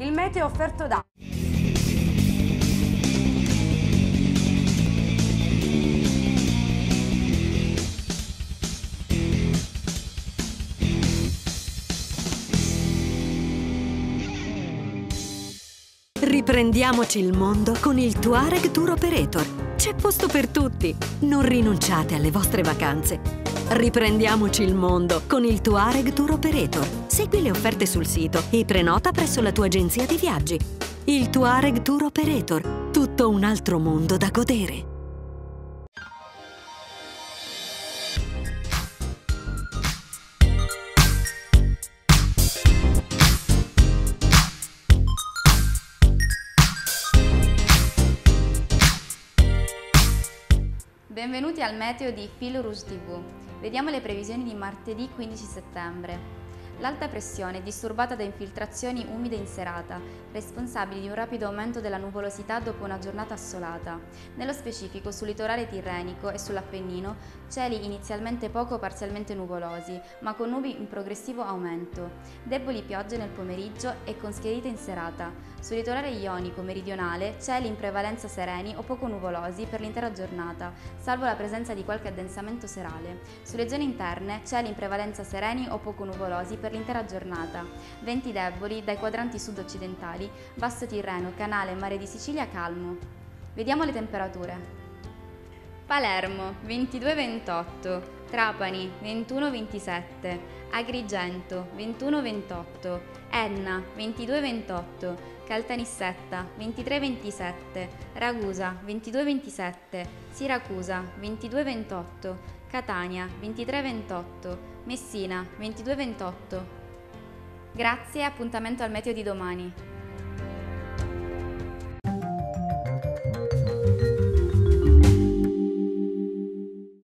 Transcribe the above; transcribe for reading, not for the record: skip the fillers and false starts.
Il meteo offerto da... Riprendiamoci il mondo con il Touareg Tour Operator. C'è posto per tutti. Non rinunciate alle vostre vacanze. Riprendiamoci il mondo con il Touareg Tour Operator. Segui le offerte sul sito e prenota presso la tua agenzia di viaggi. Il Touareg Tour Operator. Tutto un altro mondo da godere. Benvenuti al meteo di Fil Rouge TV. Vediamo le previsioni di martedì 15 settembre. L'alta pressione è disturbata da infiltrazioni umide in serata, responsabili di un rapido aumento della nuvolosità dopo una giornata assolata. Nello specifico, sul litorale tirrenico e sull'Appennino, cieli inizialmente poco o parzialmente nuvolosi, ma con nubi in progressivo aumento. Deboli piogge nel pomeriggio e con schiarite in serata. Sul litorale ionico meridionale, cieli in prevalenza sereni o poco nuvolosi per l'intera giornata, salvo la presenza di qualche addensamento serale. Sulle zone interne, cieli in prevalenza sereni o poco nuvolosi per l'intera giornata. Venti deboli dai quadranti sud-occidentali, Basso Tirreno, Canale e Mare di Sicilia calmo. Vediamo le temperature. Palermo 22-28, Trapani 21-27, Agrigento 21-28, Enna 22-28, Caltanissetta 23-27, Ragusa 22-27, Siracusa 22-28, Catania 23-28, Messina 22-28. Grazie e appuntamento al meteo di domani.